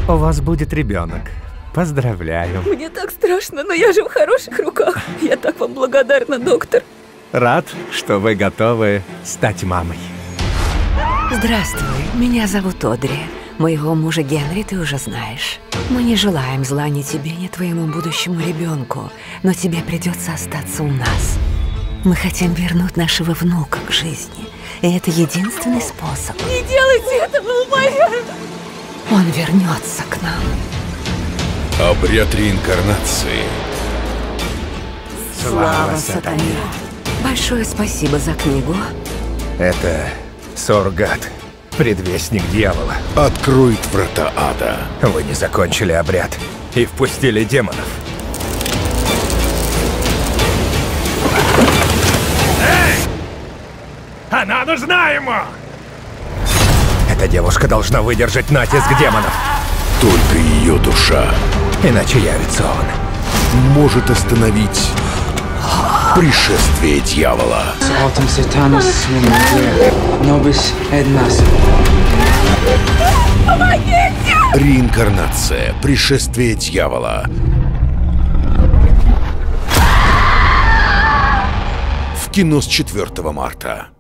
У вас будет ребенок. Поздравляю. Мне так страшно, но я же в хороших руках. Я так вам благодарна, доктор. Рад, что вы готовы стать мамой. Здравствуй, меня зовут Одри. Моего мужа Генри ты уже знаешь. Мы не желаем зла ни тебе, ни твоему будущему ребенку, но тебе придется остаться у нас. Мы хотим вернуть нашего внука к жизни, и это единственный способ. Не делайте этого, умоляю! Он вернется к нам. Обряд реинкарнации. Слава сатане. Большое спасибо за книгу. Это Суррогат, предвестник дьявола. Откроет врата ада. Вы не закончили обряд и впустили демонов. Эй! Она нужна ему! Эта девушка должна выдержать натиск демонов. Только ее душа Иначе явится он. может остановить пришествие дьявола. Autumn Satanus Nobis et Nas. Реинкарнация. Пришествие дьявола. В кино с 4 марта.